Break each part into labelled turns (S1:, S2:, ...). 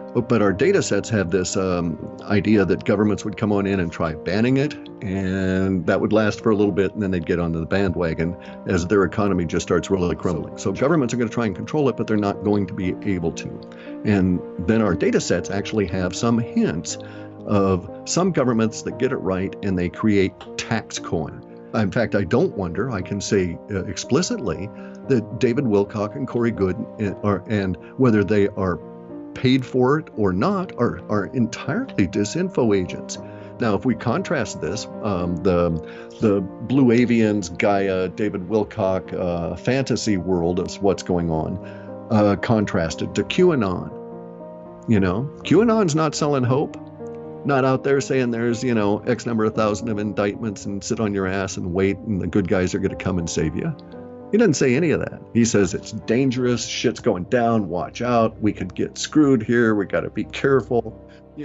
S1: But our data sets had this idea that governments would come on in and try banning it, and that would last for a little bit, and then they'd get onto the bandwagon as their economy just starts really crumbling. So governments are going to try and control it, but they're not going to be able to. And then our data sets actually have some hints of some governments that get it right and they create tax coin. In fact, I don't wonder, I can say explicitly that David Wilcock and Corey Goode and whether they are paid for it or not, are entirely disinfo agents. Now, if we contrast this, the Blue Avians, Gaia, David Wilcock fantasy world of what's going on, contrasted to QAnon. QAnon's not selling hope, not out there saying there's, X number of thousand of indictments and sit on your ass and wait and the good guys are going to come and save you. He doesn't say any of that. He says it's dangerous, shit's going down, watch out, we could get screwed here, we got to be careful,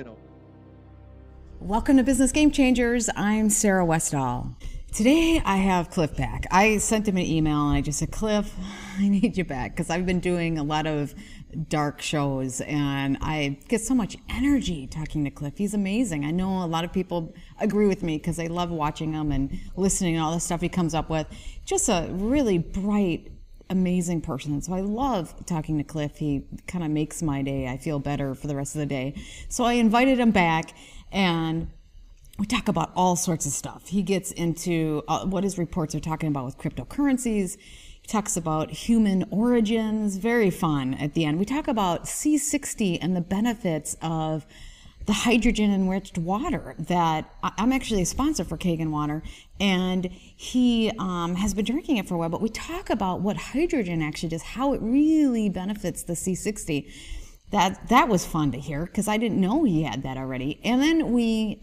S2: Welcome to Business Game Changers. I'm Sarah Westall. Today I have Cliff back. I sent him an email and I just said, Cliff, I need you back because I've been doing a lot of dark shows and I get so much energy talking to Cliff. He's amazing. I know a lot of people agree with me because they love watching him and listening and all the stuff he comes up with. Just a really bright, amazing person. So I love talking to Cliff. He kind of makes my day. I feel better for the rest of the day. So I invited him back and we talk about all sorts of stuff. He gets into what his reports are talking about with cryptocurrencies. He talks about human origins, very fun at the end. We talk about C60 and the benefits of the hydrogen-enriched water that I'm actually a sponsor for Kangen Water, and he has been drinking it for a while, but we talk about what hydrogen actually does, how it really benefits the C60. That was fun to hear because I didn't know he had that already. And then we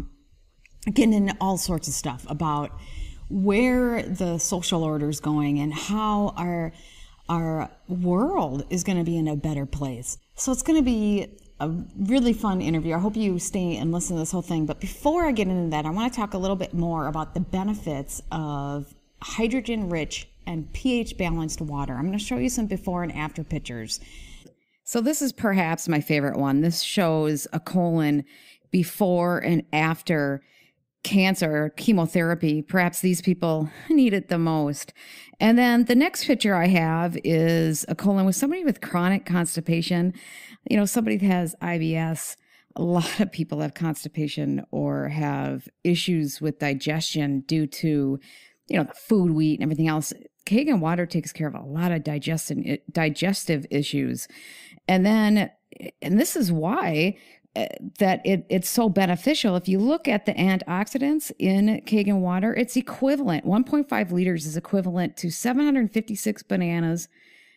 S2: get into all sorts of stuff about where the social order is going and how our world is going to be in a better place. So it's going to be a really fun interview. I hope you stay and listen to this whole thing. But before I get into that, I want to talk a little bit more about the benefits of hydrogen-rich and pH-balanced water. I'm going to show you some before and after pictures. So this is perhaps my favorite one. This shows a colon before and after cancer, chemotherapy. Perhaps these people need it the most. And then the next picture I have is a colon with somebody with chronic constipation. Somebody that has IBS. A lot of people have constipation or have issues with digestion due to, the food we eat and everything else. Kangen Water takes care of a lot of digestive issues. And this is why that it's so beneficial. If you look at the antioxidants in Kangen Water, it's equivalent. 1.5 liters is equivalent to 756 bananas,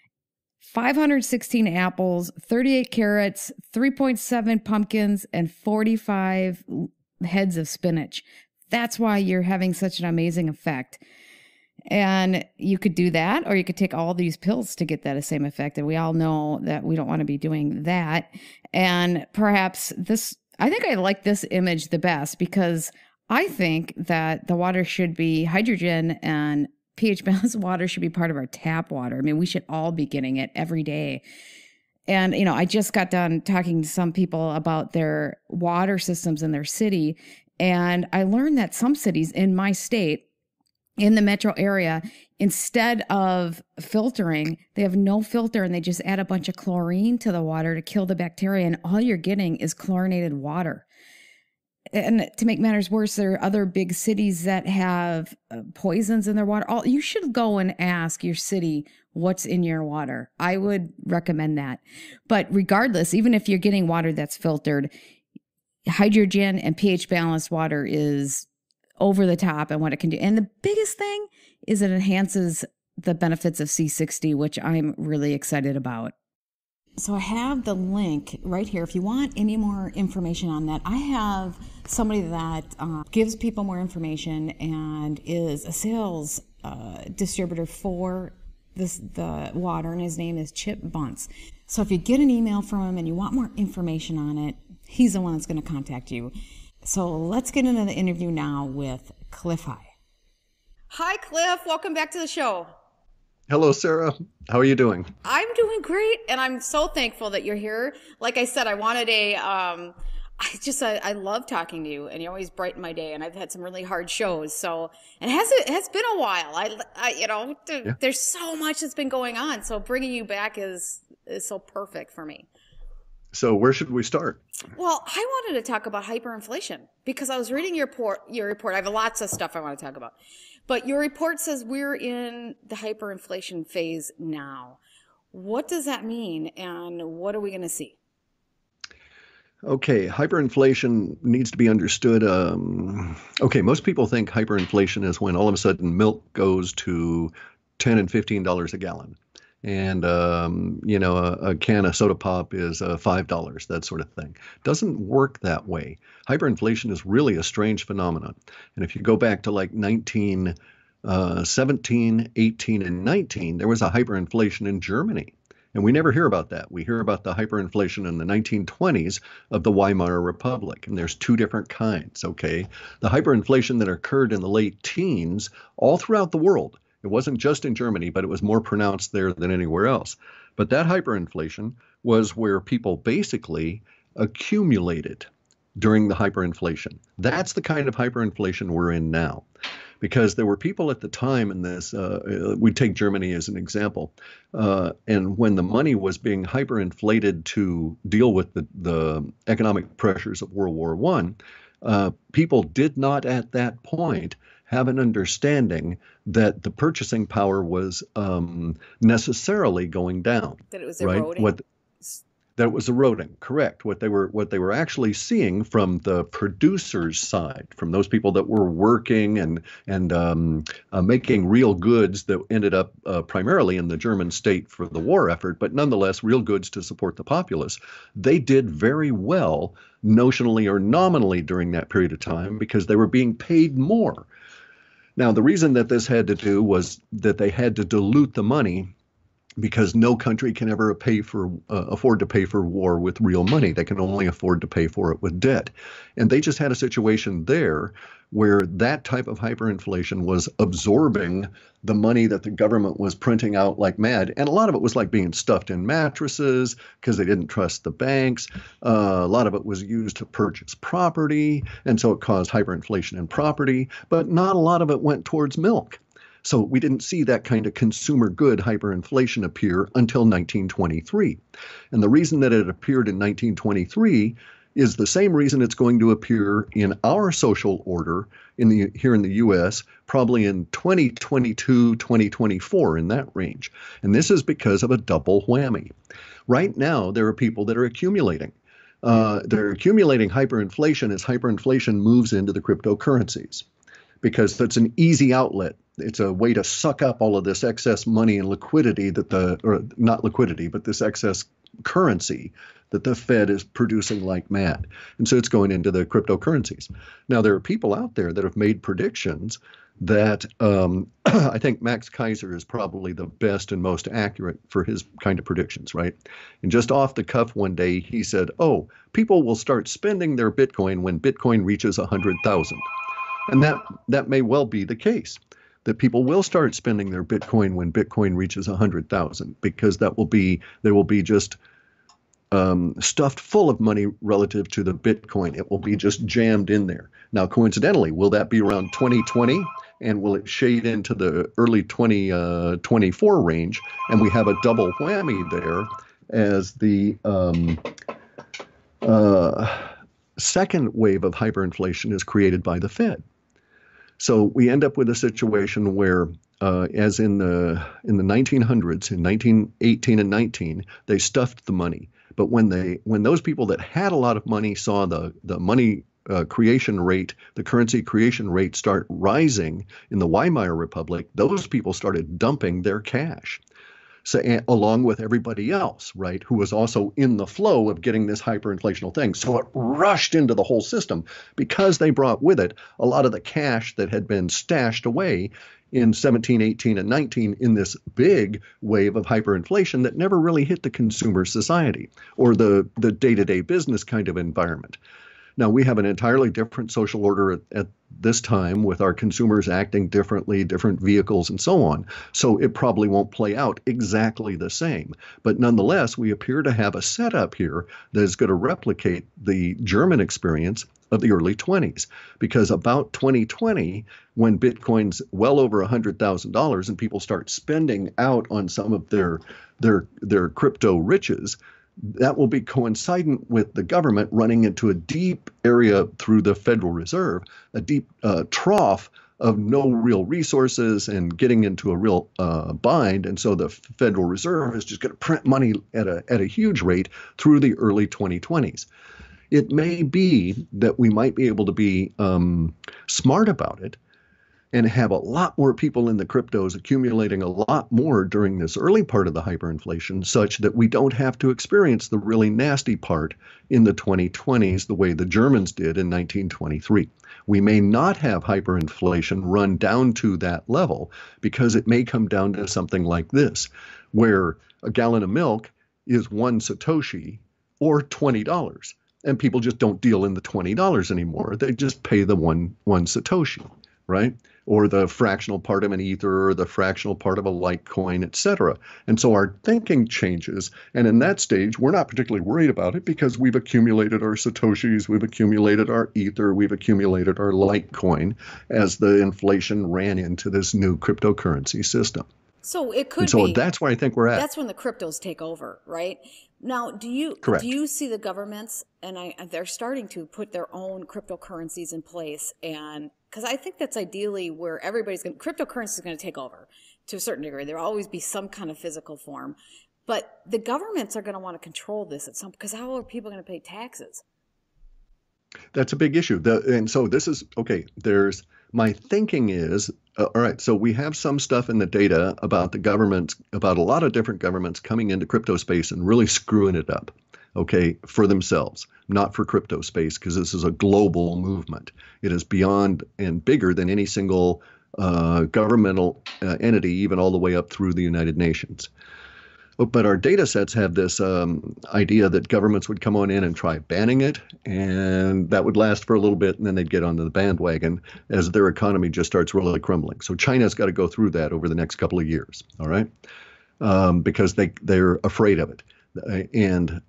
S2: 516 apples, 38 carrots, 3.7 pumpkins, and 45 heads of spinach. That's why you're having such an amazing effect. And you could do that, or you could take all these pills to get that same effect. And we all know that we don't want to be doing that. And perhaps I think I like this image the best because I think that the water should be hydrogen and pH balanced water should be part of our tap water. I mean, we should all be getting it every day. And, I just got done talking to some people about their water systems in their city. And I learned that some cities in my state, in the metro area, instead of filtering, they have no filter and they just add a bunch of chlorine to the water to kill the bacteria. And all you're getting is chlorinated water. And to make matters worse, there are other big cities that have poisons in their water. You should go and ask your city what's in your water. I would recommend that. But regardless, even if you're getting water that's filtered, hydrogen and pH balanced water is over the top and what it can do. And the biggest thing is it enhances the benefits of C60, which I'm really excited about. So I have the link right here. If you want any more information on that, I have somebody that gives people more information and is a sales distributor for the water, and his name is Chip Bunce. So if you get an email from him and you want more information on it, he's the one that's going to contact you. So let's get into the interview now with Cliff High. Hi, Cliff. Welcome back to the show.
S1: Hello, Sarah. How are you doing?
S2: I'm doing great, and I'm so thankful that you're here. Like I said, I wanted I love talking to you, and you always brighten my day. And I've had some really hard shows, so and it has been a while.
S1: Yeah.
S2: There's so much that's been going on, so bringing you back is so perfect for me.
S1: So where should we start?
S2: Well, I wanted to talk about hyperinflation because I was reading your report. I have lots of stuff I want to talk about. But your report says we're in the hyperinflation phase now. What does that mean and what are we going to see?
S1: Okay, hyperinflation needs to be understood. Okay, most people think hyperinflation is when all of a sudden milk goes to $10 and $15 a gallon. And a can of soda pop is $5, that sort of thing. Doesn't work that way. Hyperinflation is really a strange phenomenon. And if you go back to like 1917, 18, and 19, there was a hyperinflation in Germany. And we never hear about that. We hear about the hyperinflation in the 1920s of the Weimar Republic. And there's two different kinds, okay? The hyperinflation that occurred in the late teens all throughout the world. It wasn't just in Germany, but it was more pronounced there than anywhere else. But that hyperinflation was where people basically accumulated during the hyperinflation. That's the kind of hyperinflation we're in now. Because there were people at the time in this, we take Germany as an example, and when the money was being hyperinflated to deal with the economic pressures of World War I, people did not at that point have an understanding that the purchasing power was necessarily going down.
S2: That it was
S1: right?
S2: eroding.
S1: That it was eroding. Correct. What they were actually seeing from the producers' side, from those people that were working and making real goods that ended up primarily in the German state for the war effort, but nonetheless real goods to support the populace. They did very well notionally or nominally during that period of time because they were being paid more. Now, the reason that this had to do was that they had to dilute the money because no country can ever afford to pay for war with real money. They can only afford to pay for it with debt. And they just had a situation there where that type of hyperinflation was absorbing the money that the government was printing out like mad. And a lot of it was like being stuffed in mattresses because they didn't trust the banks. A lot of it was used to purchase property. And so it caused hyperinflation in property. But not a lot of it went towards milk. So we didn't see that kind of consumer good hyperinflation appear until 1923. And the reason that it appeared in 1923 is the same reason it's going to appear in our social order here in the U.S. probably in 2022, 2024, in that range. And this is because of a double whammy. Right now, there are people that are accumulating. They're accumulating hyperinflation as hyperinflation moves into the cryptocurrencies because that's an easy outlet. It's a way to suck up all of this excess money and liquidity or not liquidity, but this excess currency that the Fed is producing like mad. And so it's going into the cryptocurrencies. Now, there are people out there that have made predictions that I think Max Kaiser is probably the best and most accurate for his kind of predictions, right? And just off the cuff one day, he said, oh, people will start spending their Bitcoin when Bitcoin reaches 100,000. And that may well be the case, that people will start spending their Bitcoin when Bitcoin reaches 100,000, because they will be just stuffed full of money relative to the Bitcoin. It will be just jammed in there. Now, coincidentally, will that be around 2020? And will it shade into the early 2024 range? And we have a double whammy there as the second wave of hyperinflation is created by the Fed. So we end up with a situation where, as in the 1900s, in 1918 and 19, they stuffed the money. But when those people that had a lot of money saw the money creation rate, the currency creation rate start rising in the Weimar Republic, those people started dumping their cash. So, along with everybody else, right, who was also in the flow of getting this hyperinflational thing. So it rushed into the whole system because they brought with it a lot of the cash that had been stashed away in 17, 18, and 19 in this big wave of hyperinflation that never really hit the consumer society or the day-to-day business kind of environment. Now, we have an entirely different social order at this time with our consumers acting differently, different vehicles, and so on. So it probably won't play out exactly the same. But nonetheless, we appear to have a setup here that is going to replicate the German experience of the early 20s. Because about 2020, when Bitcoin's well over $100,000 and people start spending out on some of their crypto riches, that will be coincident with the government running into a deep area through the Federal Reserve, a deep trough of no real resources and getting into a real bind. And so the Federal Reserve is just going to print money at a huge rate through the early 2020s. It may be that we might be able to be smart about it and have a lot more people in the cryptos accumulating a lot more during this early part of the hyperinflation, such that we don't have to experience the really nasty part in the 2020s the way the Germans did in 1923. We may not have hyperinflation run down to that level because it may come down to something like this, where a gallon of milk is 1 Satoshi or $20. And people just don't deal in the $20 anymore. They just pay the one Satoshi, right? Or the fractional part of an ether, or the fractional part of a Litecoin, et cetera. And so our thinking changes. And in that stage, we're not particularly worried about it because we've accumulated our Satoshis, we've accumulated our ether, we've accumulated our Litecoin as the inflation ran into this new cryptocurrency system.
S2: So it could
S1: be.
S2: So
S1: that's where I think we're at.
S2: That's when the cryptos take over, right? Now, do you see the governments, and they're starting to put their own cryptocurrencies in place, and because I think that's ideally where cryptocurrency is going to take over to a certain degree. There'll always be some kind of physical form, but the governments are going to want to control this at some, because how are people going to pay taxes?
S1: That's a big issue. And so this is, okay, my thinking is, all right, so we have some stuff in the data about the governments, about a lot of different governments coming into crypto space and really screwing it up, okay, for themselves, not for crypto space, because this is a global movement. It is beyond and bigger than any single governmental entity, even all the way up through the United Nations. But our data sets have this idea that governments would come on in and try banning it, and that would last for a little bit, and then they'd get onto the bandwagon as their economy just starts really crumbling. So China's got to go through that over the next couple of years, all right, because they're afraid of it. And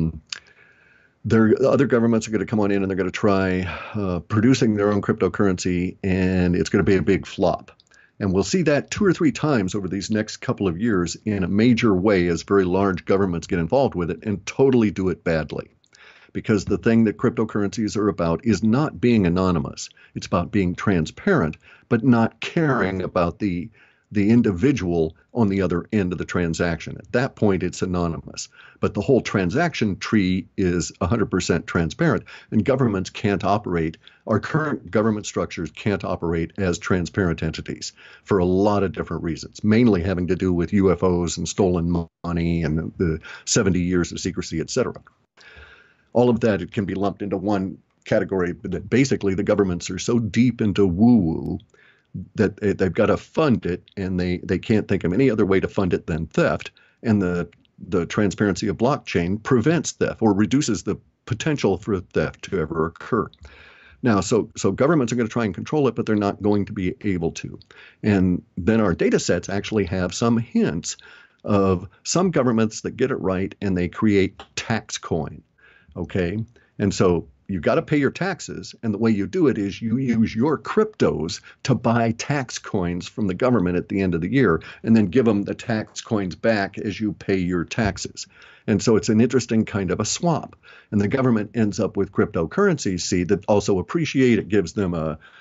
S1: other governments are going to come on in and they're going to try producing their own cryptocurrency, and it's going to be a big flop. And we'll see that 2 or 3 times over these next couple of years in a major way as very large governments get involved with it and totally do it badly. Because the thing that cryptocurrencies are about is not being anonymous. It's about being transparent, but not caring about the individual on the other end of the transaction. At that point, it's anonymous. But the whole transaction tree is 100% transparent, and governments can't operate, our current government structures can't operate as transparent entities for a lot of different reasons, mainly having to do with UFOs and stolen money and the 70 years of secrecy, et cetera. All of that, it can be lumped into one category, but that basically the governments are so deep into woo-woo that they've got to fund it, and they can't think of any other way to fund it than theft. And the transparency of blockchain prevents theft or reduces the potential for theft to ever occur. Now, so governments are going to try and control it, but they're not going to be able to. And then our data sets actually have some hints of some governments that get it right and they create tax coin. Okay. And so you've got to pay your taxes. And the way you do it is you use your cryptos to buy tax coins from the government at the end of the year and then give them the tax coins back as you pay your taxes. And so it's an interesting kind of a swap. And the government ends up with cryptocurrencies, see, that also appreciate. It gives them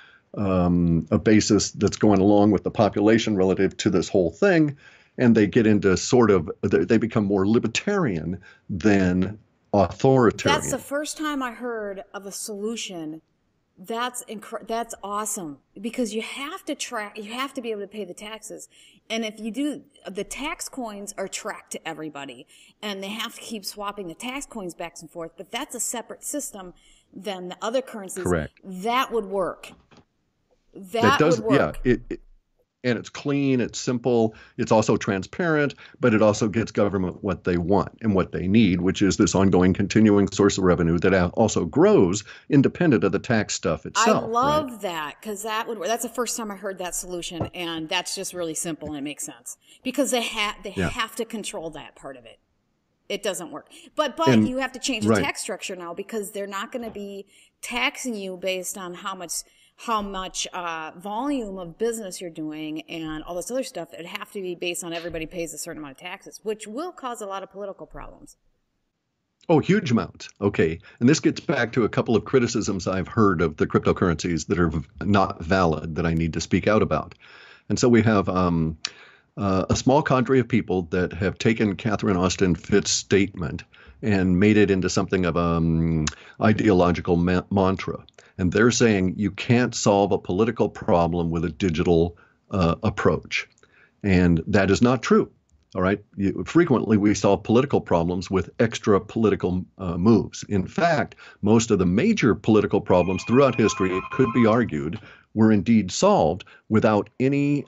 S1: a basis that's going along with the population relative to this whole thing. And they get into they become more libertarian than authoritarian.
S2: That's the first time I heard of a solution. That's awesome, because you have to be able to pay the taxes. And if you do, the tax coins are tracked to everybody, and they have to keep swapping the tax coins back and forth. But that's a separate system than the other currencies.
S1: Correct.
S2: That would work. That would work.
S1: Yeah, and it's clean, it's simple, it's also transparent, but it also gets government what they want and what they need, which is this ongoing, continuing source of revenue that also grows independent of the tax stuff itself.
S2: I love that, because that's the first time I heard that solution, and that's just really simple and it makes sense because they have to control that part of it. It doesn't work, but you have to change the tax structure now, because they're not going to be taxing you based on how much volume of business you're doing and all this other stuff. It'd have to be based on everybody pays a certain amount of taxes, which will cause a lot of political problems.
S1: Oh, huge amounts. Okay. And this gets back to a couple of criticisms I've heard of the cryptocurrencies that are not valid that I need to speak out about. And so we have a small cadre of people that have taken Catherine Austin Fitts' statement and made it into something of an ideological mantra. And they're saying you can't solve a political problem with a digital approach. And that is not true. All right. Frequently, we solve political problems with extra political moves. In fact, most of the major political problems throughout history, it could be argued, were indeed solved without any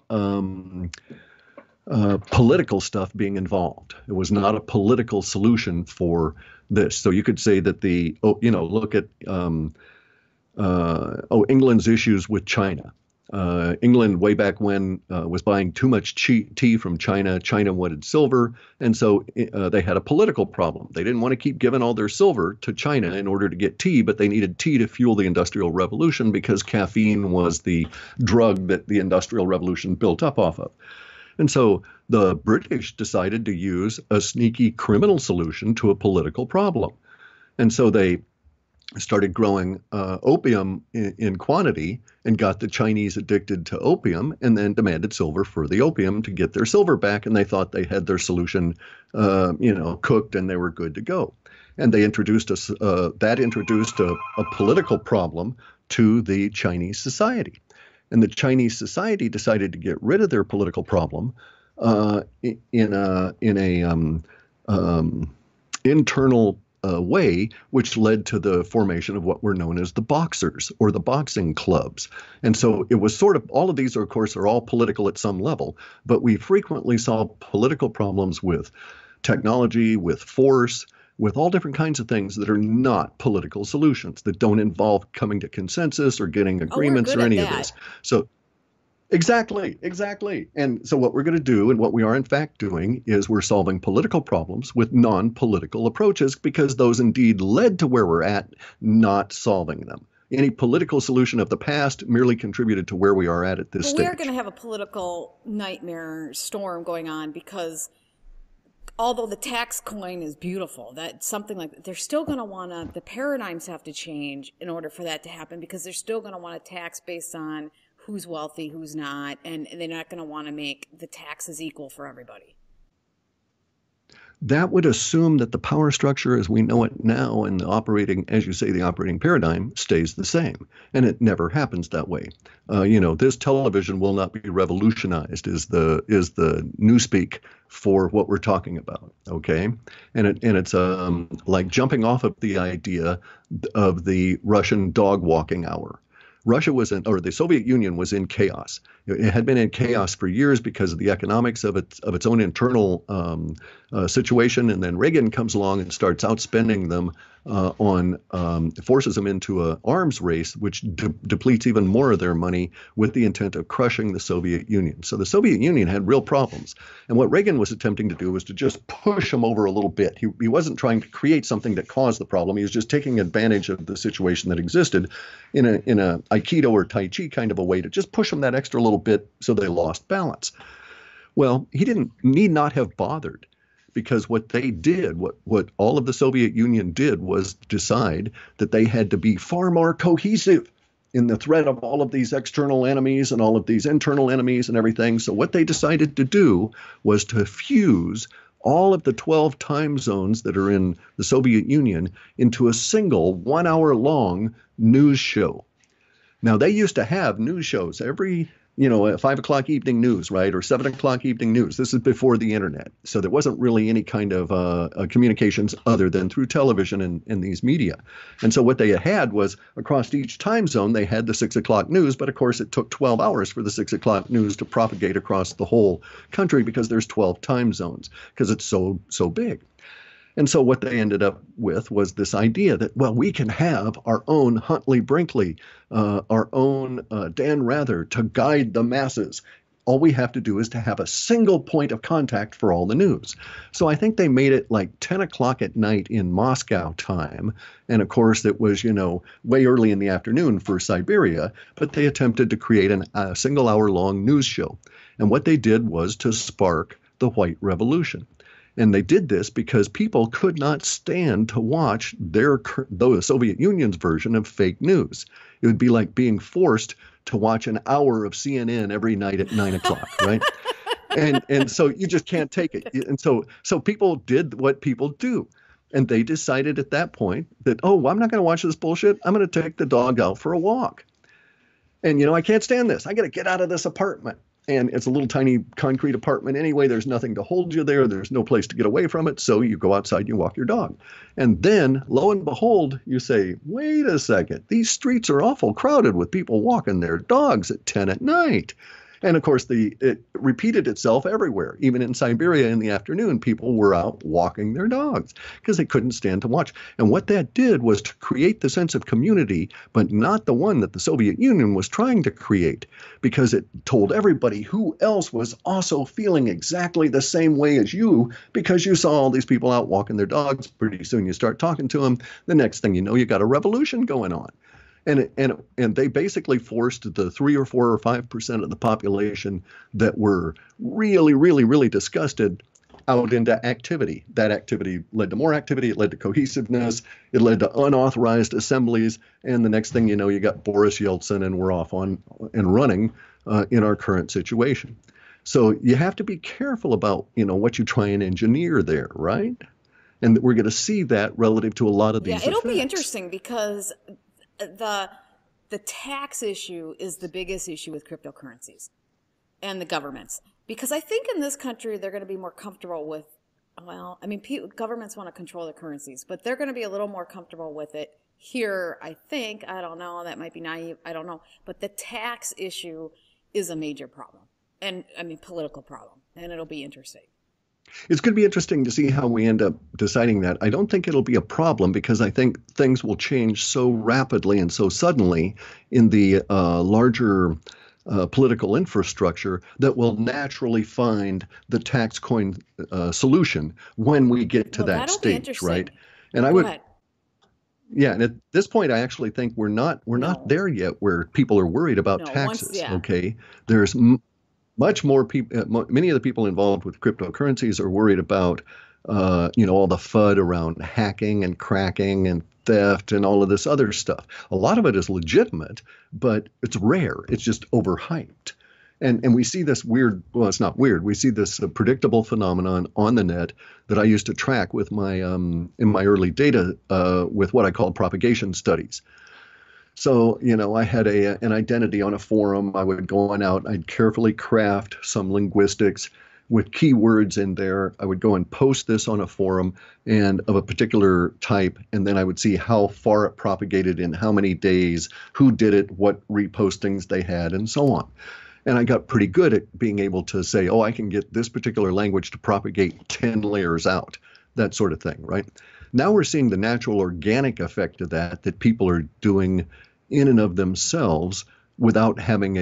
S1: political stuff being involved. It was not a political solution for this. So you could say that look at England's issues with China. England, way back when, was buying too much tea from China. China wanted silver, and so they had a political problem. They didn't want to keep giving all their silver to China in order to get tea, but they needed tea to fuel the Industrial Revolution because caffeine was the drug that the Industrial Revolution built up off of. And so the British decided to use a sneaky criminal solution to a political problem. And so they started growing opium in quantity and got the Chinese addicted to opium, and then demanded silver for the opium to get their silver back. And they thought they had their solution, cooked, and they were good to go. And they introduced a political problem to the Chinese society. And the Chinese society decided to get rid of their political problem in a internal way, which led to the formation of what were known as the Boxers, or the boxing clubs. And so it was sort of, all of these, of course, are all political at some level, but we frequently solve political problems with technology, with force, with all different kinds of things that are not political solutions, that don't involve coming to consensus or getting agreements or any of this. So Exactly. And so what we're going to do, and what we are in fact doing, is we're solving political problems with non-political approaches, because those indeed led to where we're at, not solving them. Any political solution of the past merely contributed to where we are at this stage.
S2: We are going to have a political nightmare storm going on, because although the tax coin is beautiful, that's something like, they're still going to want to, the paradigms have to change in order for that to happen, because they're still going to want to tax based on who's wealthy, who's not, and they're not going to want to make the taxes equal for everybody.
S1: That would assume that the power structure as we know it now, and the operating, as you say, the operating paradigm stays the same. And it never happens that way. This television will not be revolutionized is the newspeak for what we're talking about. Okay. And it's like jumping off of the idea of the Russian dog walking hour. Russia the Soviet Union was in chaos. It had been in chaos for years because of the economics of its own internal situation. And then Reagan comes along and starts outspending them forces them into an arms race, which depletes even more of their money with the intent of crushing the Soviet Union. So the Soviet Union had real problems. And what Reagan was attempting to do was to just push them over a little bit. He wasn't trying to create something that caused the problem. He was just taking advantage of the situation that existed in a Aikido or Tai Chi kind of a way to just push them that extra little bit so they lost balance. Well, he need not have bothered, because what they did, what all of the Soviet Union did, was decide that they had to be far more cohesive in the threat of all of these external enemies and all of these internal enemies and everything. So what they decided to do was to fuse all of the 12 time zones that are in the Soviet Union into a single 1 hour long news show. Now, they used to have news shows every at 5 o'clock evening news, right? Or 7 o'clock evening news. This is before the internet. So there wasn't really any kind of communications other than through television and these media. And so what they had was across each time zone, they had the 6 o'clock news. But of course, it took 12 hours for the 6 o'clock news to propagate across the whole country because there's 12 time zones because it's so big. And so what they ended up with was this idea that, well, we can have our own Huntley Brinkley, our own Dan Rather to guide the masses. All we have to do is to have a single point of contact for all the news. So I think they made it like 10 o'clock at night in Moscow time. And of course, it was, way early in the afternoon for Siberia, but they attempted to create a single hour long news show. And what they did was to spark the White Revolution. And they did this because people could not stand to watch the Soviet Union's version of fake news. It would be like being forced to watch an hour of CNN every night at 9 o'clock, right? And so you just can't take it. And so people did what people do. And they decided at that point that, oh, I'm not going to watch this bullshit. I'm going to take the dog out for a walk. And, I can't stand this. I got to get out of this apartment. And it's a little tiny concrete apartment anyway. There's nothing to hold you there. There's no place to get away from it. So you go outside, you walk your dog. And then, lo and behold, you say, wait a second. These streets are awful crowded with people walking their dogs at 10 at night. And of course, it repeated itself everywhere. Even in Siberia in the afternoon, people were out walking their dogs because they couldn't stand to watch. And what that did was to create the sense of community, but not the one that the Soviet Union was trying to create, because it told everybody who else was also feeling exactly the same way as you, because you saw all these people out walking their dogs. Pretty soon you start talking to them. The next thing you know, you got a revolution going on. And they basically forced the 3 or 4 or 5% of the population that were really, really, really disgusted out into activity. That activity led to more activity. It led to cohesiveness. It led to unauthorized assemblies. And the next thing you know, you got Boris Yeltsin, and we're off on and running in our current situation. So you have to be careful about, what you try and engineer there, right? And we're going to see that relative to a lot of these
S3: it'll
S1: effects.
S3: be interesting because the tax issue is the biggest issue with cryptocurrencies and the governments, because I think in this country they're going to be more comfortable with, governments want to control the currencies, but they're going to be a little more comfortable with it here. I think, I don't know, that might be naive, I don't know, but the tax issue is a major problem, and political problem, and it'll be interesting.
S1: It's going to be interesting to see how we end up deciding that. I don't think it'll be a problem because I think things will change so rapidly and so suddenly in the larger political infrastructure that will naturally find the tax coin solution when we get to that stage, right? And
S3: Go ahead.
S1: Yeah, and at this point, I actually think we're not there yet where people are worried about taxes. Okay, there's much more people. Many of the people involved with cryptocurrencies are worried about, all the FUD around hacking and cracking and theft and all of this other stuff. A lot of it is legitimate, but it's rare. It's just overhyped. And we see this weird, well, it's not weird. We see this predictable phenomenon on the net that I used to track with my in my early data with what I call propagation studies. So, I had an identity on a forum. I would go on out. I'd carefully craft some linguistics with keywords in there. I would go and post this on a forum and of a particular type, and then I would see how far it propagated in how many days, who did it, what repostings they had, and so on. And I got pretty good at being able to say, oh, I can get this particular language to propagate 10 layers out, that sort of thing, right? Now we're seeing the natural organic effect of that people are doing in and of themselves without having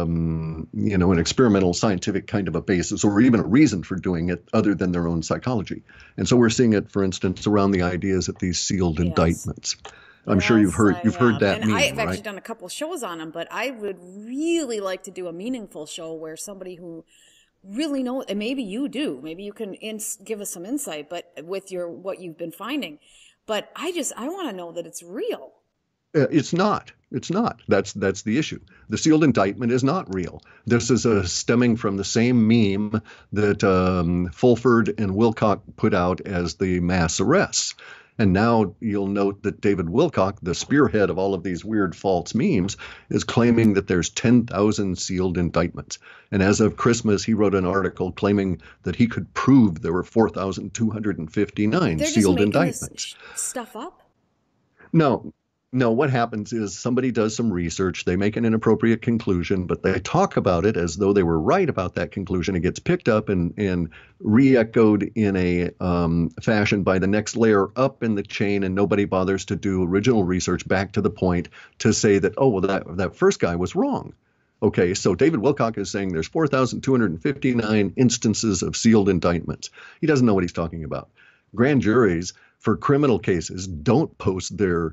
S1: an experimental scientific kind of a basis or even a reason for doing it other than their own psychology. And so we're seeing it, for instance, around the ideas of these sealed indictments. I'm sure you've heard that
S3: and
S1: meme,
S3: I've
S1: right?
S3: actually done a couple shows on them, but I would really like to do a meaningful show where somebody who really knows, and maybe you do, maybe you can give us some insight, but with what you've been finding. But I want to know that it's real.
S1: It's not. It's not. That's the issue. The sealed indictment is not real. This is stemming from the same meme that Fulford and Wilcock put out as the mass arrests. And now you'll note that David Wilcock, the spearhead of all of these weird false memes, is claiming that there's 10,000 sealed indictments. And as of Christmas, he wrote an article claiming that he could prove there were 4,259 sealed indictments.
S3: This stuff up?
S1: No, no, what happens is somebody does some research, they make an inappropriate conclusion, but they talk about it as though they were right about that conclusion. It gets picked up and re-echoed in a fashion by the next layer up in the chain, and nobody bothers to do original research back to the point to say that, oh, well, that first guy was wrong. Okay, so David Wilcock is saying there's 4,259 instances of sealed indictments. He doesn't know what he's talking about. Grand juries for criminal cases don't post their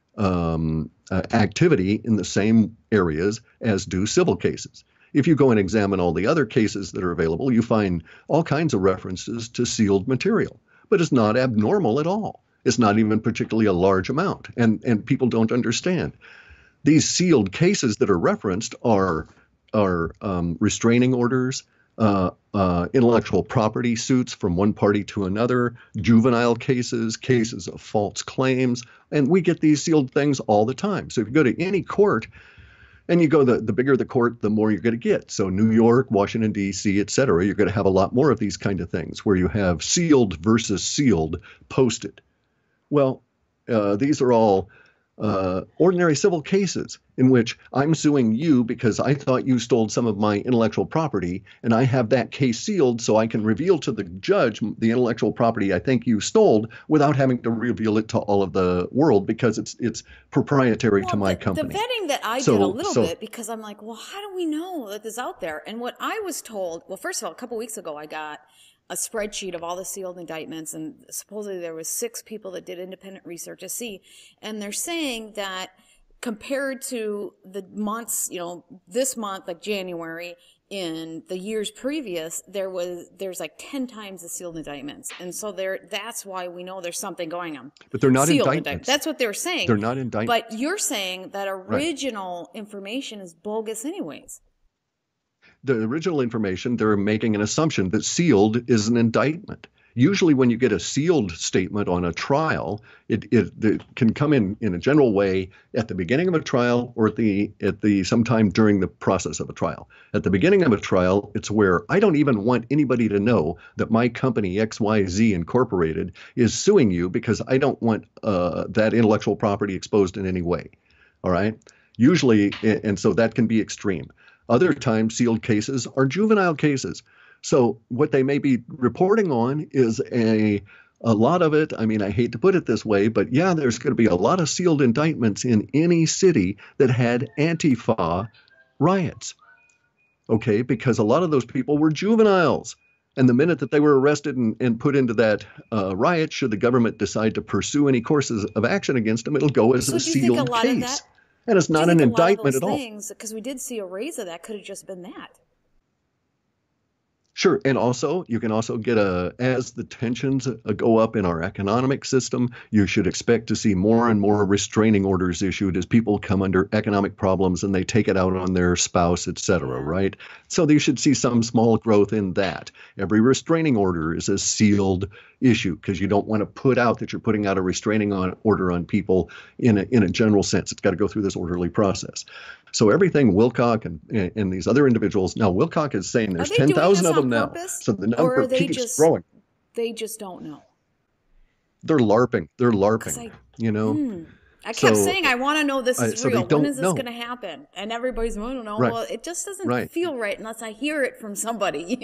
S1: activity in the same areas as do civil cases. If you go and examine all the other cases that are available, you find all kinds of references to sealed material, but it's not abnormal at all. It's not even particularly a large amount, and people don't understand. These sealed cases that are referenced are restraining orders, intellectual property suits from one party to another, juvenile cases, cases of false claims, and we get these sealed things all the time. So if you go to any court, and you go, the bigger the court, the more you're going to get. So New York, Washington, D.C., et cetera, you're going to have a lot more of these kind of things where you have sealed versus sealed posted. Well, these are all ordinary civil cases in which I'm suing you because I thought you stole some of my intellectual property, and I have that case sealed so I can reveal to the judge the intellectual property I think you stole without having to reveal it to all of the world because it's proprietary to my company.
S3: The vetting that I did a little bit, because I'm like, well, how do we know that this is out there? And what I was told, well, first of all, a couple weeks ago, I got a spreadsheet of all the sealed indictments, and supposedly there was 6 people that did independent research to see, and they're saying that compared to the months, this month, like January, in the years previous, there's like 10 times the sealed indictments, and so that's why we know there's something going on.
S1: But they're not indictments.
S3: That's what they're saying.
S1: They're not indictments.
S3: But you're saying that original information is bogus anyways.
S1: The original information, they're making an assumption that sealed is an indictment. Usually when you get a sealed statement on a trial, it can come in a general way at the beginning of a trial or at the sometime during the process of a trial. At the beginning of a trial, it's where I don't even want anybody to know that my company XYZ Incorporated is suing you because I don't want that intellectual property exposed in any way. All right? Usually, and so that can be extreme. Other times, sealed cases are juvenile cases. So what they may be reporting on is a lot of it. I mean, I hate to put it this way, but yeah, there's going to be a lot of sealed indictments in any city that had Antifa riots. Okay, because a lot of those people were juveniles. And the minute that they were arrested and put into that riot, should the government decide to pursue any courses of action against them, it'll go as a sealed case. And it's not an indictment at all.
S3: Because we did see a raise of that, could have just been that.
S1: Sure. And also, you can also get as the tensions go up in our economic system, you should expect to see more and more restraining orders issued as people come under economic problems and they take it out on their spouse, et cetera, right? So you should see some small growth in that. Every restraining order is a sealed issue because you don't want to put out that you're putting out a restraining order on people in a general sense. It's got to go through this orderly process. So everything Wilcock and these other individuals, now Wilcock is saying there's 10,000 of them now. So the number keeps growing.
S3: They just don't know.
S1: They're LARPing.
S3: I kept saying, I want to know this is real. When is this going to happen? And everybody's, I don't know. Right. Well, it just doesn't feel right unless I hear it from somebody,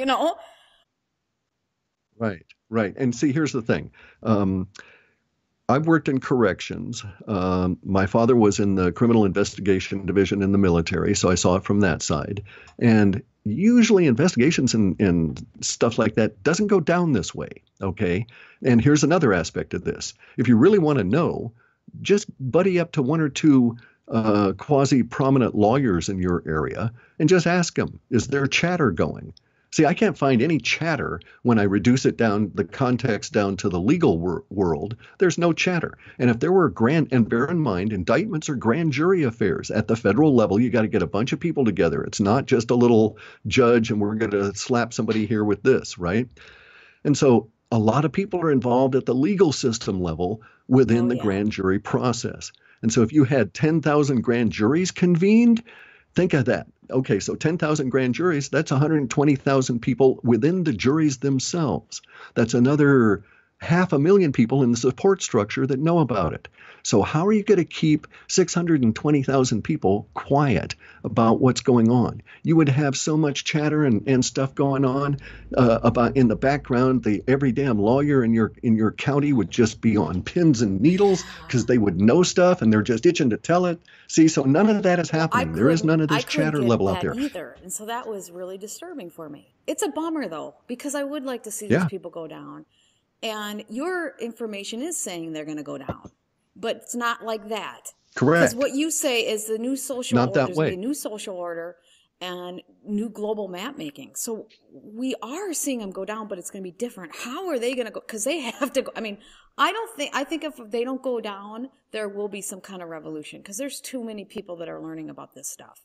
S1: Right. And see, here's the thing. I've worked in corrections. My father was in the criminal investigation division in the military, so I saw it from that side. And usually investigations and stuff like that doesn't go down this way, okay? And here's another aspect of this. If you really want to know, just buddy up to one or two quasi-prominent lawyers in your area and just ask them, is there chatter going? See, I can't find any chatter when I reduce it down, the context down to the legal world. There's no chatter. And if there were and bear in mind, indictments are grand jury affairs. At the federal level, you got to get a bunch of people together. It's not just a little judge and we're going to slap somebody here with this, right? And so a lot of people are involved at the legal system level within the grand jury process. And so if you had 10,000 grand juries convened, think of that. Okay, so 10,000 grand juries, that's 120,000 people within the juries themselves. That's another 500,000 people in the support structure that know about it. So how are you going to keep 620,000 people quiet about what's going on? You would have so much chatter and stuff going on about in the background. Every damn lawyer in your county would just be on pins and needles because they would know stuff and they're just itching to tell it. See, so none of that is happening. There is none of this chatter level out there
S3: either, and so that was really disturbing for me. It's a bummer though, because I would like to see these people go down. And your information is saying they're going to go down, but it's not like that.
S1: Correct.
S3: Because what you say is the new social order. There's going to be a new social order and new global map making. So we are seeing them go down, but it's going to be different. How are they going to go? Because they have to go. I mean, I think if they don't go down, there will be some kind of revolution because there's too many people that are learning about this stuff.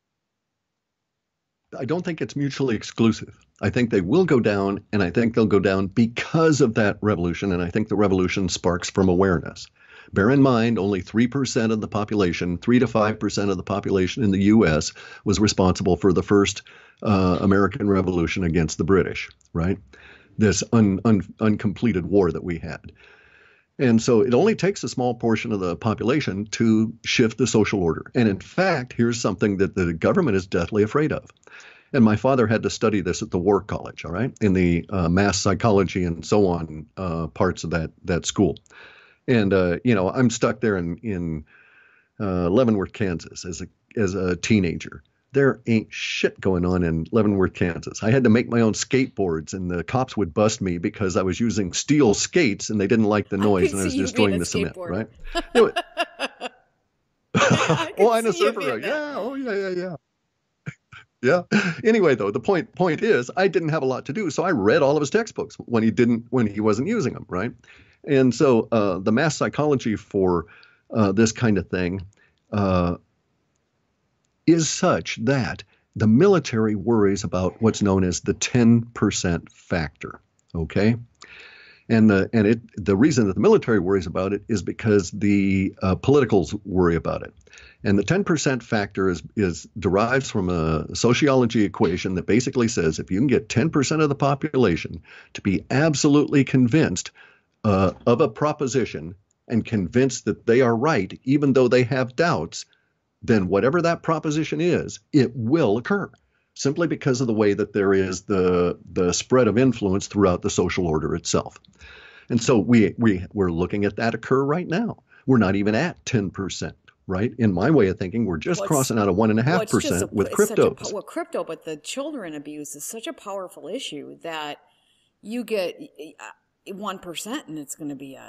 S1: I don't think it's mutually exclusive. I think they will go down, and I think they'll go down because of that revolution, and I think the revolution sparks from awareness. Bear in mind, only 3% of the population, 3 to 5% of the population in the U.S. was responsible for the first American Revolution against the British, right? This uncompleted war that we had. And so it only takes a small portion of the population to shift the social order. And in fact, here's something that the government is deathly afraid of. And my father had to study this at the War College, all right, in the mass psychology and so on parts of that school. And, I'm stuck there in Leavenworth, Kansas as a teenager. There ain't shit going on in Leavenworth, Kansas. I had to make my own skateboards, and the cops would bust me because I was using steel skates, and they didn't like the noise, and I was destroying the cement, right? I'm a surfer. Yeah. Oh, yeah. Yeah. Anyway, though, the point is, I didn't have a lot to do, so I read all of his textbooks when he wasn't using them, right? And so the mass psychology for this kind of thing is such that the military worries about what's known as the 10% factor, okay? And the reason that the military worries about it is because the politicals worry about it. And the 10% factor derives from a sociology equation that basically says if you can get 10% of the population to be absolutely convinced of a proposition and convinced that they are right, even though they have doubts, then whatever that proposition is, it will occur, simply because of the way that there is the spread of influence throughout the social order itself. And so we're looking at that occur right now. We're not even at 10%, right? In my way of thinking, we're just crossing out of 1.5% with cryptos.
S3: But the children abuse is such a powerful issue that you get 1% and it's going to be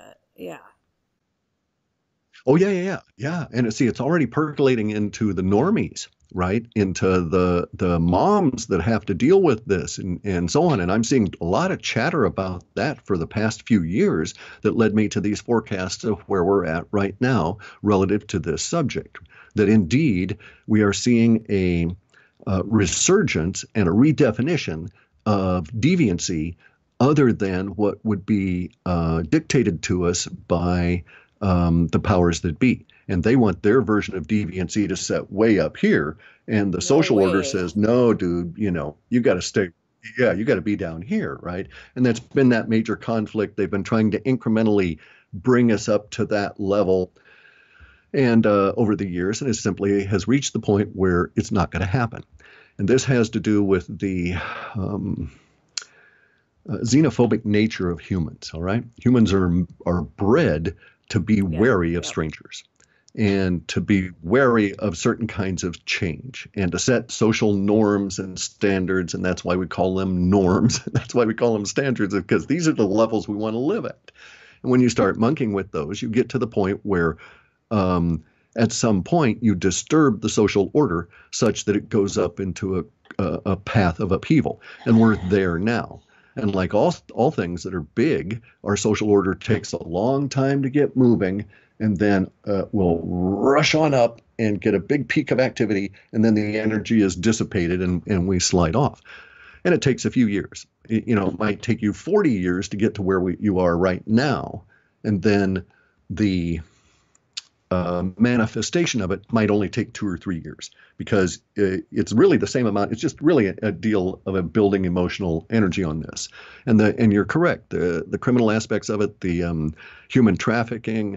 S1: Oh, yeah. And see, it's already percolating into the normies, right? Into the moms that have to deal with this and so on. And I'm seeing a lot of chatter about that for the past few years that led me to these forecasts of where we're at right now relative to this subject. That indeed, we are seeing a resurgence and a redefinition of deviancy other than what would be dictated to us by the powers that be. And they want their version of deviancy to set way up here. And the social order says, no, dude, you got to stay. Yeah, you got to be down here, right? And that's been that major conflict. They've been trying to incrementally bring us up to that level. And over the years, and it simply has reached the point where it's not going to happen. And this has to do with the xenophobic nature of humans, all right? Humans are bred to be wary of strangers and to be wary of certain kinds of change and to set social norms and standards. And that's why we call them norms. That's why we call them standards, because these are the levels we want to live at. And when you start monkeying with those, you get to the point where at some point you disturb the social order such that it goes up into a path of upheaval. And we're there now. And like all things that are big, our social order takes a long time to get moving, and then we'll rush on up and get a big peak of activity, and then the energy is dissipated and we slide off. And it takes a few years. It might take you 40 years to get to where you are right now. And then the manifestation of it might only take 2 or 3 years, because it's really the same amount. It's just really a deal of a building emotional energy on this. And you're correct. The criminal aspects of it, the human trafficking,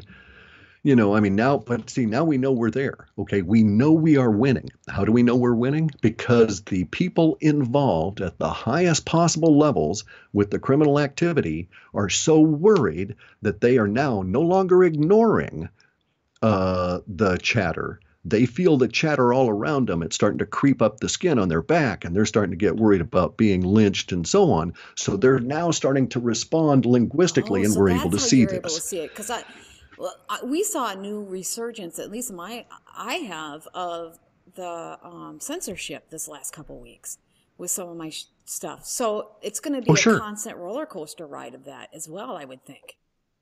S1: now we know we're there. Okay, we know we are winning. How do we know we're winning? Because the people involved at the highest possible levels with the criminal activity are so worried that they are now no longer ignoring the chatter. They feel the chatter all around them. It's starting to creep up the skin on their back, and they're starting to get worried about being lynched and so on. So they're now starting to respond linguistically, and we're able to see this.
S3: Able to see it, because we saw a new resurgence, at least I have, of the censorship this last couple of weeks with some of my stuff. So it's going to be a constant roller coaster ride of that as well, I would think.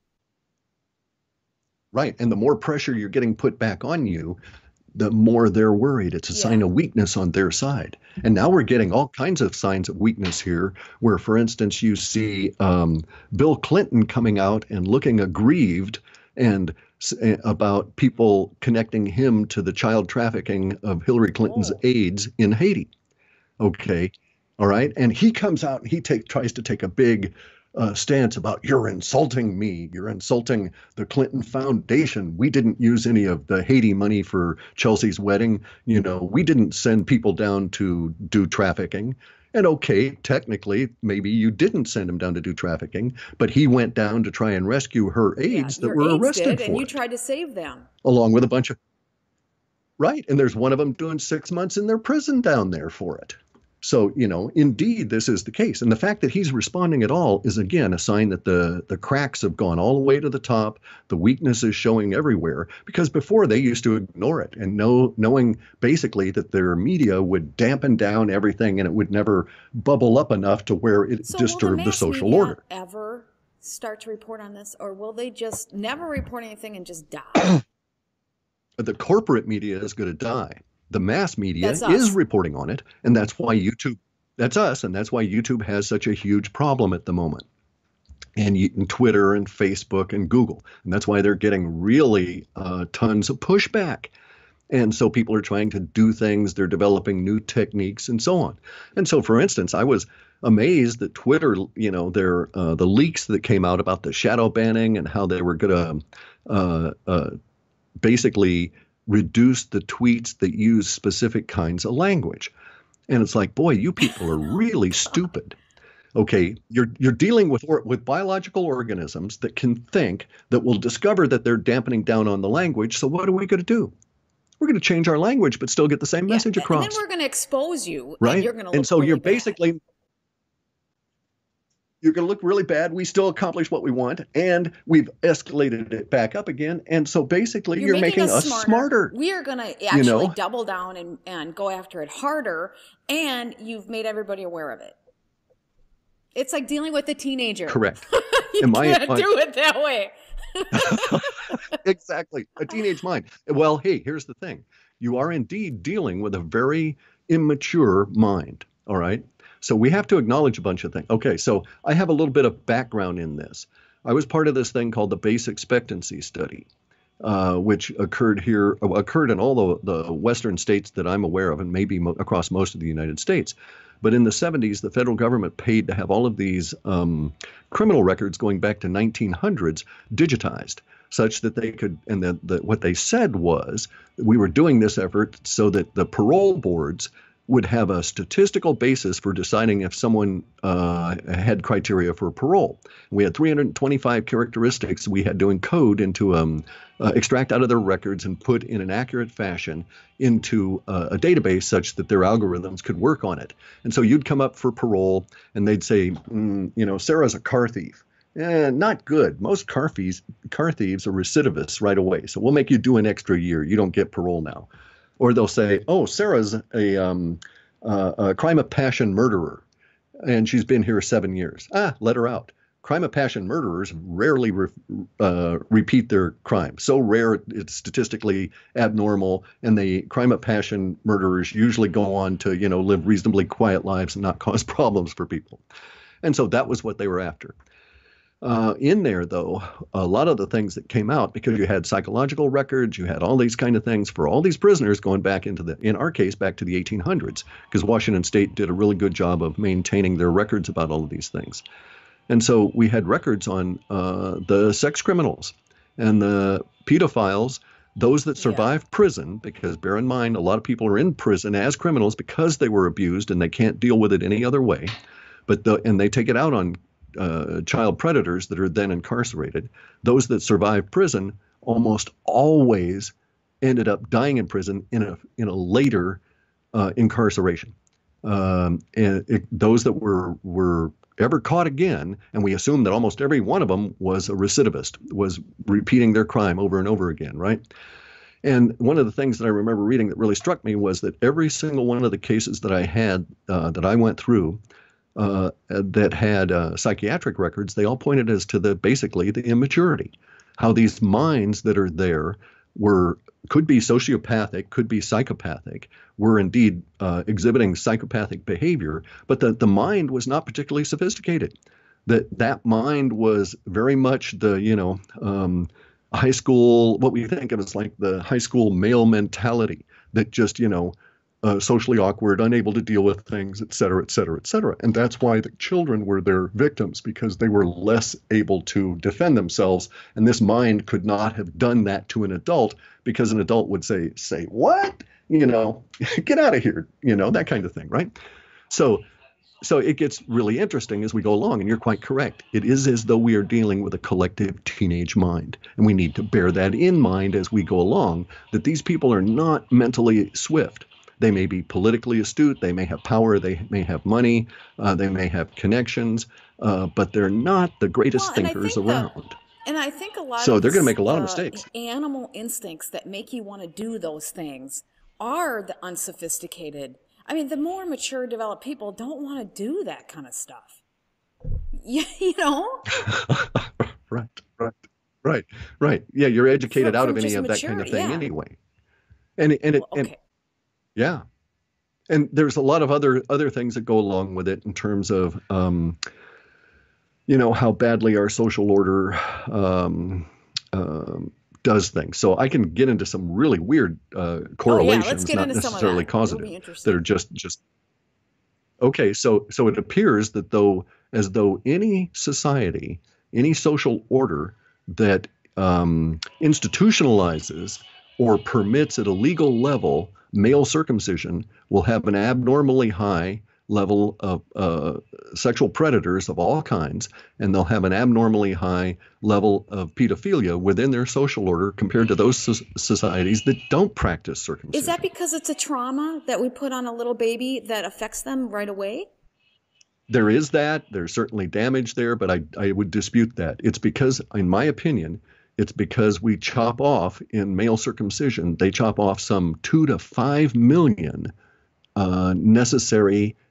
S1: Right. And the more pressure you're getting put back on you, the more they're worried. It's a sign of weakness on their side. And now we're getting all kinds of signs of weakness here, where, for instance, you see Bill Clinton coming out and looking aggrieved and about people connecting him to the child trafficking of Hillary Clinton's aides in Haiti. Okay. All right. And he comes out and he tries to take a big stance about, you're insulting me. You're insulting the Clinton Foundation. We didn't use any of the Haiti money for Chelsea's wedding. We didn't send people down to do trafficking. And okay, technically, maybe you didn't send him down to do trafficking, but he went down to try and rescue her aides that were arrested for it.
S3: And you tried to save them.
S1: Along with a bunch of... Right. And there's one of them doing 6 months in their prison down there for it. So, indeed, this is the case. And the fact that he's responding at all is, again, a sign that the cracks have gone all the way to the top. The weakness is showing everywhere, because before they used to ignore it and knowing basically that their media would dampen down everything and it would never bubble up enough to where it disturbed the social order.
S3: Ever start to report on this, or will they just never report anything and just die?
S1: The corporate media is going to die. The mass media is reporting on it, and that's why that's us, and that's why YouTube has such a huge problem at the moment. And Twitter and Facebook and Google, and that's why they're getting really tons of pushback. And so people are trying to do things, they're developing new techniques and so on. And so, for instance, I was amazed that Twitter, the leaks that came out about the shadow banning and how they were going to basically reduce the tweets that use specific kinds of language. And it's like, boy, you people are really stupid. Okay, you're dealing with biological organisms that can think, that will discover that they're dampening down on the language. So what are we going to do? We're going to change our language, but still get the same message across.
S3: And then we're going to expose you.
S1: Right.
S3: And you're going to look
S1: and so
S3: really
S1: you're
S3: bad.
S1: basically... You're going to look really bad. We still accomplish what we want, and we've escalated it back up again. And so basically, you're making us smarter.
S3: We are going to actually double down and go after it harder, and you've made everybody aware of it. It's like dealing with a teenager.
S1: Correct.
S3: You can't do it that way.
S1: Exactly. A teenage mind. Well, hey, here's the thing. You are indeed dealing with a very immature mind. All right. So we have to acknowledge a bunch of things. Okay, so I have a little bit of background in this. I was part of this thing called the Base Expectancy Study, which occurred in all the Western states that I'm aware of, and maybe across most of the United States. But in the 70s, the federal government paid to have all of these criminal records going back to 1900s digitized, such that they could, and what they said was, we were doing this effort so that the parole boards would have a statistical basis for deciding if someone had criteria for parole. We had 325 characteristics we had to encode into, extract out of their records and put in an accurate fashion into a database such that their algorithms could work on it. And so you'd come up for parole and they'd say, Sarah's a car thief. Not good. Most car thieves are recidivists right away. So we'll make you do an extra year. You don't get parole now. Or they'll say, oh, Sarah's a crime of passion murderer, and she's been here 7 years. Let her out. crime of passion murderers rarely repeat their crime. So rare, it's statistically abnormal. And the crime of passion murderers usually go on to, live reasonably quiet lives and not cause problems for people. And so that was what they were after. In there, though, a lot of the things that came out, because you had psychological records, you had all these kind of things for all these prisoners going back in our case, back to the 1800s, because Washington State did a really good job of maintaining their records about all of these things. And so we had records on the sex criminals and the pedophiles, those that survived prison, because bear in mind, a lot of people are in prison as criminals because they were abused and they can't deal with it any other way. And they take it out on child predators that are then incarcerated. Those that survived prison almost always ended up dying in prison in a later incarceration. Those that were ever caught again, and we assume that almost every one of them was a recidivist, was repeating their crime over and over again, right? And one of the things that I remember reading that really struck me was that every single one of the cases that I had, that I went through, that had psychiatric records, they all pointed as to basically the immaturity, how these minds that are there could be sociopathic, could be psychopathic, were indeed exhibiting psychopathic behavior, but the mind was not particularly sophisticated. That mind was very much the high school, what we think of as like the high school male mentality that just socially awkward, unable to deal with things, et cetera, et cetera, et cetera. And that's why the children were their victims, because they were less able to defend themselves. And this mind could not have done that to an adult, because an adult would say what? Get out of here, that kind of thing, right? So it gets really interesting as we go along, and you're quite correct. It is as though we are dealing with a collective teenage mind, and we need to bear that in mind as we go along, that these people are not mentally swift. They may be politically astute, they may have power, they may have money, they may have connections, but they're not the greatest thinkers around.
S3: And I think a lot
S1: so they're going to make a lot of mistakes.
S3: Animal instincts that make you want to do those things are the unsophisticated. I mean, the more mature, developed people don't want to do that kind of stuff. Right. Yeah, you're educated out of any of that kind of thing anyway. Yeah. And there's a lot of other things that go along with it in terms of, how badly our social order does things. So I can get into some really weird correlations, not necessarily causative, that are just okay. So it appears that as though any society, any social order that institutionalizes or permits at a legal level male circumcision will have an abnormally high level of sexual predators of all kinds, and they'll have an abnormally high level of pedophilia within their social order compared to those societies that don't practice circumcision. Is that because it's a trauma that we put on a little baby that affects them right away?
S1: There is that. There's certainly damage there, but I would dispute that. It's because, in my opinion, it's because we chop off in male circumcision, they chop off some 2 to 5 million necessary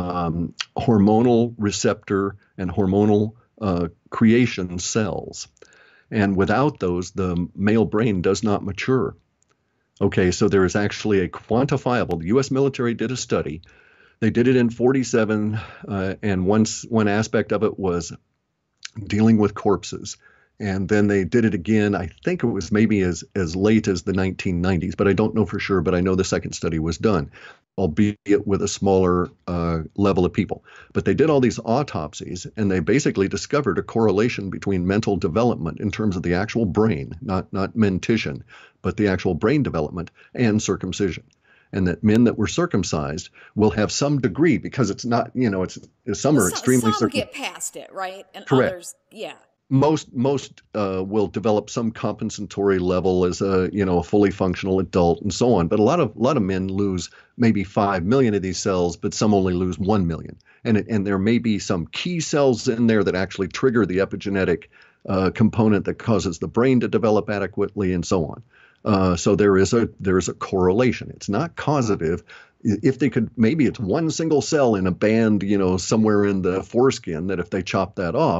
S1: hormonal receptor and hormonal creation cells. And without those, the male brain does not mature. Okay, so there is actually a quantifiable, the U.S. military did a study. They did it in 1947, and one aspect of it was dealing with corpses. And then they did it again, I think it was maybe as late as the 1990s, but I don't know for sure, but I know the second study was done, albeit with a smaller level of people. But they did all these autopsies, and they basically discovered a correlation between mental development in terms of the actual brain, not mentition, but the actual brain development and circumcision. And that men that were circumcised will have some degree, because it's not, some are extremely
S3: circumcised. Some get past it, right? And
S1: correct.
S3: Others, yeah.
S1: Most will develop some compensatory level as a fully functional adult and so on. But a lot of men lose maybe 5 million of these cells, but some only lose 1 million. And there may be some key cells in there that actually trigger the epigenetic component that causes the brain to develop adequately and so on. So there is a correlation. It's not causative. If they could, maybe it's one single cell in a band, somewhere in the foreskin, that if they chop that off,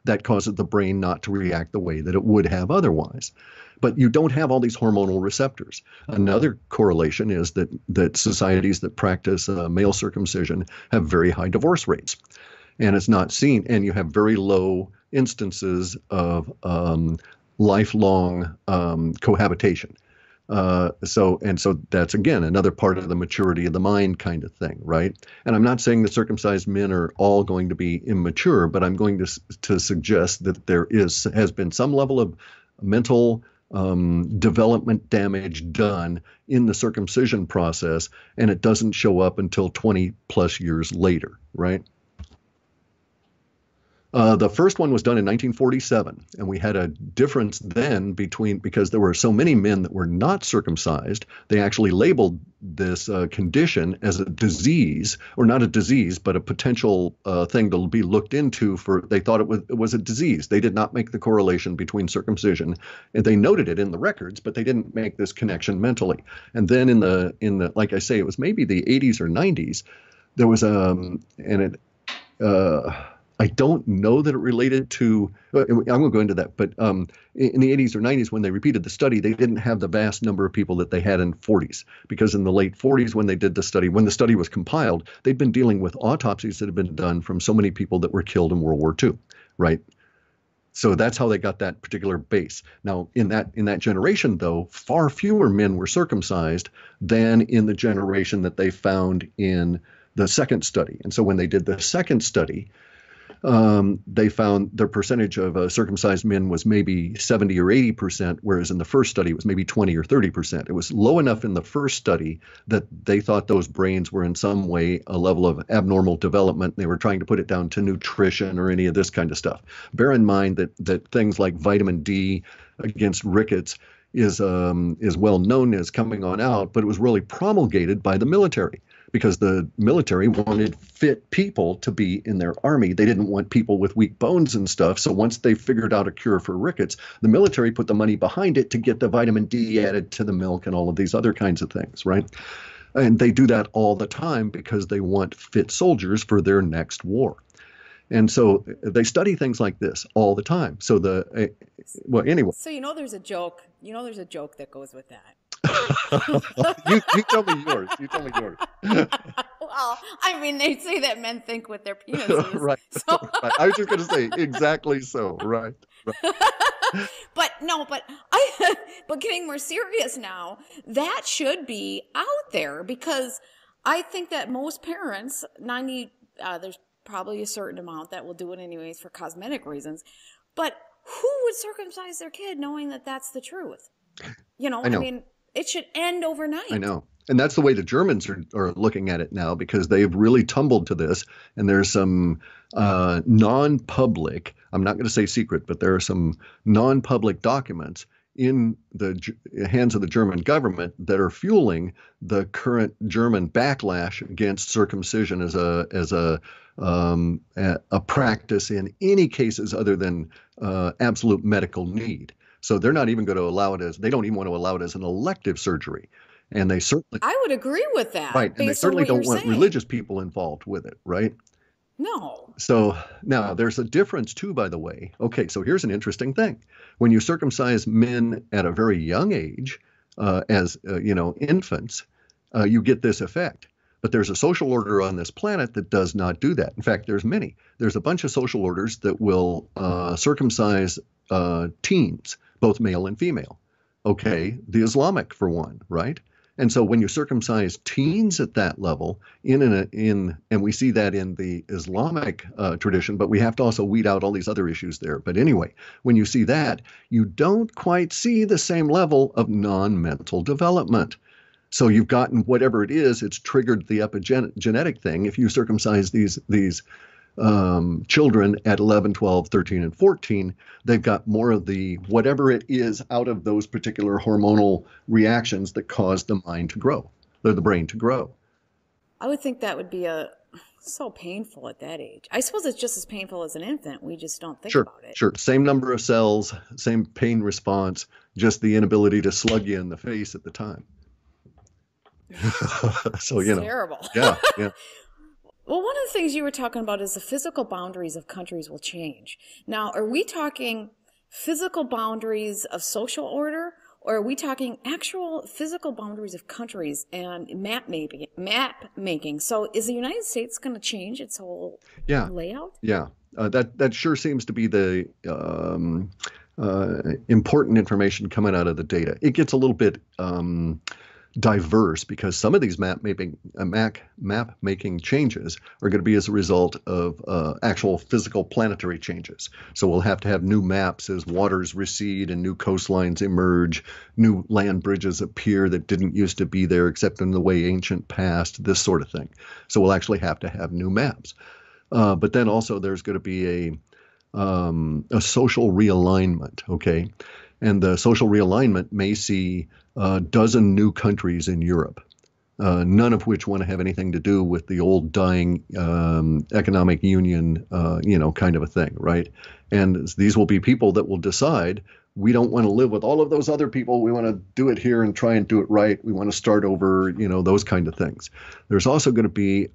S1: that causes the brain not to react the way that it would have otherwise. But you don't have all these hormonal receptors. Another correlation is that societies that practice male circumcision have very high divorce rates. And it's not seen, and you have very low instances of lifelong cohabitation. So that's, again, another part of the maturity of the mind kind of thing, right? And I'm not saying that circumcised men are all going to be immature, but I'm going to suggest that there has been some level of mental development damage done in the circumcision process, and it doesn't show up until 20 plus years later, right? The first one was done in 1947, and we had a difference then because there were so many men that were not circumcised, they actually labeled this condition as a disease, or not a disease, but a potential thing to be looked into they thought it was a disease. They did not make the correlation between circumcision, and they noted it in the records, but they didn't make this connection mentally. And then in the like I say, it was maybe the 80s or 90s, there was I don't know that it related to, I'm going to go into that, but in the 80s or 90s, when they repeated the study, they didn't have the vast number of people that they had in 40s, because in the late 40s, when they did the study, when the study was compiled, they'd been dealing with autopsies that had been done from so many people that were killed in World War II, right? So that's how they got that particular base. Now, in that generation, though, far fewer men were circumcised than in the generation that they found in the second study. And so when they did the second study, they found their percentage of circumcised men was maybe 70 or 80%, whereas in the first study it was maybe 20 or 30%. It was low enough in the first study that they thought those brains were in some way a level of abnormal development. They were trying to put it down to nutrition or any of this kind of stuff. Bear in mind that things like vitamin D against rickets is well known as coming on out, but it was really promulgated by the military, because the military wanted fit people to be in their army. They didn't want people with weak bones and stuff. So once they figured out a cure for rickets, the military put the money behind it to get the vitamin D added to the milk and all of these other kinds of things, right? And they do that all the time because they want fit soldiers for their next war. And so they study things like this all the time. So anyway.
S3: So there's a joke. There's a joke that goes with that.
S1: you tell me yours. You tell me yours.
S3: Well, I mean, they say that men think with their penises.
S1: Right.
S3: So.
S1: Right. I was just going to say exactly so. Right.
S3: But getting more serious now, that should be out there, because I think that most parents, there's probably a certain amount that will do it anyways for cosmetic reasons, but who would circumcise their kid knowing that that's the truth? I mean, it should end overnight.
S1: I know. And that's the way the Germans are looking at it now, because they've really tumbled to this. And there's some non-public, I'm not going to say secret, but there are some non-public documents in the hands of the German government that are fueling the current German backlash against circumcision as a practice in any cases other than absolute medical need. So they're not even going to allow it they don't even want to allow it as an elective surgery. And they certainly,
S3: I would agree with that.
S1: Right. And they certainly don't want religious people involved with it, right?
S3: No.
S1: So now there's a difference too, by the way. Okay, so here's an interesting thing. When you circumcise men at a very young age, as infants, you get this effect. But there's a social order on this planet that does not do that. In fact, there's many. There's a bunch of social orders that will circumcise teens, both male and female. Okay, the Islamic for one, right? And so when you circumcise teens at that level, and we see that in the Islamic tradition, but we have to also weed out all these other issues there. But anyway, when you see that, you don't quite see the same level of non-mental development. So you've gotten whatever it is, it's triggered the epigenetic thing. If you circumcise these children at 11, 12, 13, and 14, they've got more of the whatever it is out of those particular hormonal reactions that cause the mind to grow, or the brain to grow.
S3: I would think that would be so painful at that age. I suppose it's just as painful as an infant. We just don't think about it. Sure.
S1: Same number of cells, same pain response, just the inability to slug you in the face at the time. So,
S3: it's terrible.
S1: Yeah.
S3: Well, one of the things you were talking about is the physical boundaries of countries will change. Now, are we talking physical boundaries of social order, or are we talking actual physical boundaries of countries and map making? So is the United States going to change its whole
S1: Yeah,
S3: layout?
S1: yeah. That sure seems to be the important information coming out of the data. It gets a little bit diverse because some of these map making changes are going to be as a result of actual physical planetary changes. So we'll have to have new maps as waters recede and new coastlines emerge, new land bridges appear that didn't used to be there except in the way ancient past, this sort of thing. So we'll actually have to have new maps. But then also there's going to be a social realignment, okay? And the social realignment may see a dozen new countries in Europe, none of which want to have anything to do with the old dying economic union, kind of a thing, right? And these will be people that will decide we don't want to live with all of those other people. We want to do it here and try and do it right. We want to start over, those kind of things. There's also going to be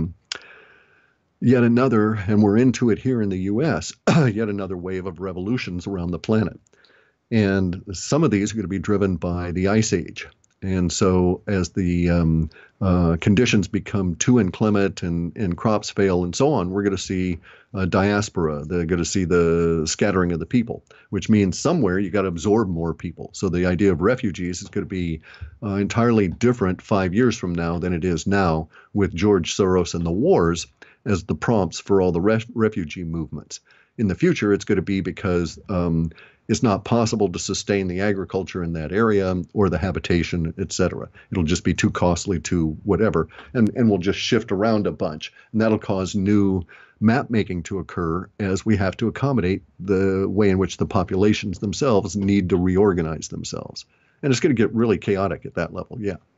S1: yet another, and we're into it here in the U.S., yet another wave of revolutions around the planet. And some of these are going to be driven by the Ice Age. And so as the conditions become too inclement and crops fail and so on, we're going to see diaspora. They're going to see the scattering of the people, which means somewhere you got to absorb more people. So the idea of refugees is going to be entirely different 5 years from now than it is now, with George Soros and the wars as the prompts for all the refugee movements. In the future, it's going to be because it's not possible to sustain the agriculture in that area or the habitation, et cetera. It'll just be too costly to whatever, and we'll just shift around a bunch. And that'll cause new map making to occur as we have to accommodate the way in which the populations themselves need to reorganize themselves. And it's going to get really chaotic at that level, yeah.